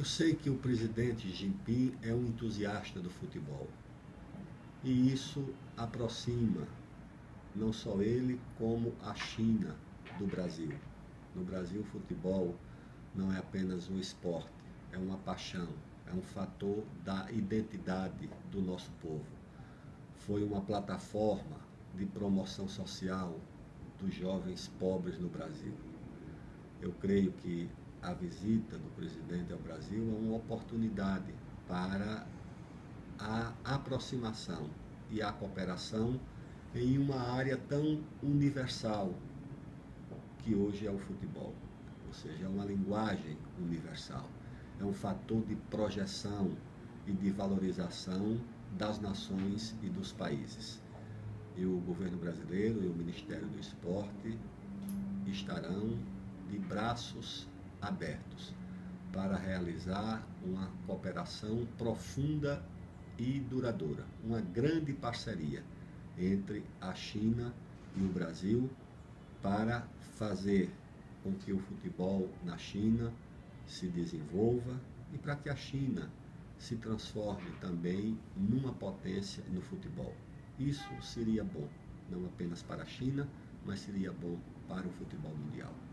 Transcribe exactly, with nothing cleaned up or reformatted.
Eu sei que o presidente Jinping é um entusiasta do futebol e isso aproxima não só ele, como a China do Brasil. No Brasil, o futebol não é apenas um esporte, é uma paixão, é um fator da identidade do nosso povo. Foi uma plataforma de promoção social dos jovens pobres no Brasil. Eu creio que a visita do presidente ao Brasil é uma oportunidade para a aproximação e a cooperação em uma área tão universal que hoje é o futebol. Ou seja, é uma linguagem universal, é um fator de projeção e de valorização das nações e dos países. E o governo brasileiro e o Ministério do Esporte estarão de braços abertos para realizar uma cooperação profunda e duradoura, uma grande parceria entre a China e o Brasil para fazer com que o futebol na China se desenvolva e para que a China se transforme também numa potência no futebol. Isso seria bom, não apenas para a China, mas seria bom para o futebol mundial.